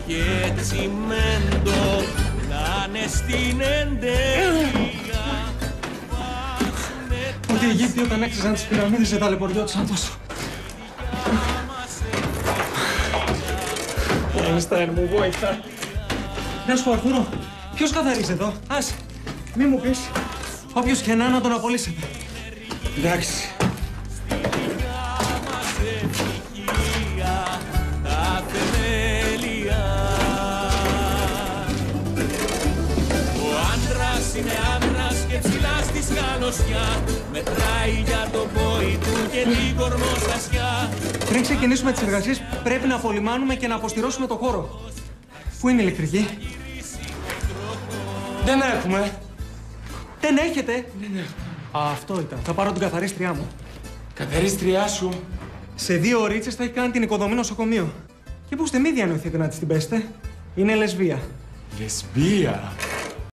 και τσιμέντο πλάνε στην εντέλεια. Ότι οι Αιγύπτιοι όταν έξιζαν τις πυραμίδες δεν ταλαιπωριόντουσαν τόσο. Einstein μου βοηθά. Να σου πω, Αρθούρο, ποιος καθαρίζει εδώ? Ας, μη μου πεις. Όποιος και να τον απολύσετε. Εντάξει. Ο άντρας είναι άντρας και ψηλά στη σκαλωσιά. Μετράει για το πόη του και την κορμοστασιά. Πριν ξεκινήσουμε τις εργασίες, πρέπει να απολυμάνουμε και να αποστηρώσουμε το χώρο. Πού είναι η ηλεκτρική? Δεν έχουμε. Δεν έχετε? Αυτό ήταν. Θα πάρω την καθαρίστριά μου. Καθαρίστριά σου. Σε 2 ωρίτσες θα έχει κάνει την οικοδομή νοσοκομείο. Και πού είστε, μη διανοηθείτε να της την πέσετε. Είναι λεσβία. Λεσβία.